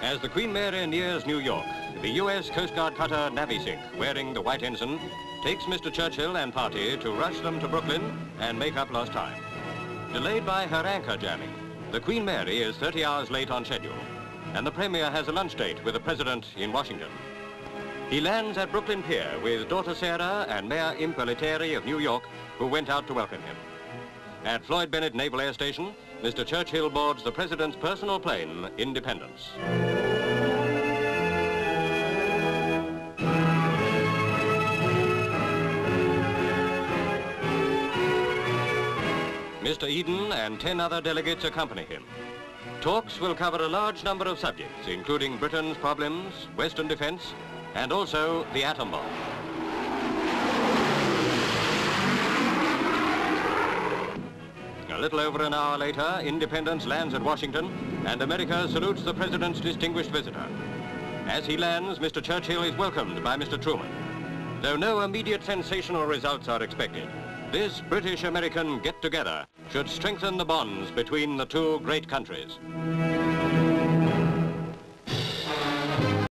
As the Queen Mary nears New York, the U.S. Coast Guard cutter Navy-Sink, wearing the white ensign, takes Mr. Churchill and party to rush them to Brooklyn and make up lost time. Delayed by her anchor jamming, the Queen Mary is 30 hours late on schedule, and the Premier has a lunch date with the President in Washington. He lands at Brooklyn Pier with daughter Sarah and Mayor Impellitteri of New York, who went out to welcome him. At Floyd Bennett Naval Air Station, Mr. Churchill boards the President's personal plane, Independence. Mr. Eden and 10 other delegates accompany him. Talks will cover a large number of subjects, including Britain's problems, Western defense, and also the atom bomb. A little over an hour later, Independence lands at Washington, and America salutes the President's distinguished visitor. As he lands, Mr. Churchill is welcomed by Mr. Truman. Though no immediate sensational results are expected, this British-American get-together should strengthen the bonds between the two great countries.